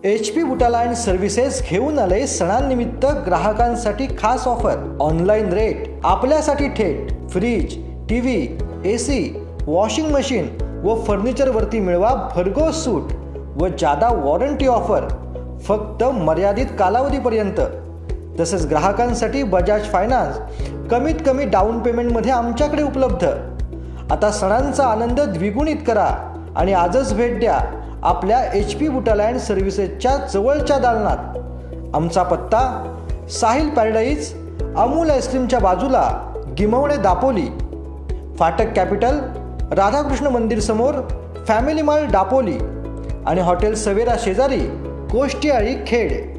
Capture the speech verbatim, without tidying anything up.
H P बुटालायन services घेऊन आले सणांनिमित्त ग्राहकांसाठी खास ऑफर। ऑनलाईन रेट आपल्यासाठी थेट। Fridge, TV, AC, washing machine व फर्निचरवरती मिळवा भरघोस सूट व जादा वॉरंटी ऑफर फक्त मर्यादित कालावधीपर्यंत। तसेच ग्राहकांसाठी बजाज फायनान्स कमीत कमी डाऊन पेमेंटमध्ये आमच्याकडे उपलब्ध। आता सणांचा आनंद द्विगुणित करा आणि आजच भेट द्या आपल्या एच पी बुटालायन सर्व्हिसेसच्या जवळच्या दालनात। आमचा पत्ता साहिल पॅराडाईज, अमूल आईस्क्रीमच्या बाजूला, गिमवणे, दापोली। फाटक कॅपिटल, राधाकृष्ण मंदिर समोर, फॅमिली मॉल, दापोली आणि हॉटेल सवेरा शेजारी, कोष्टीआळी, खेड।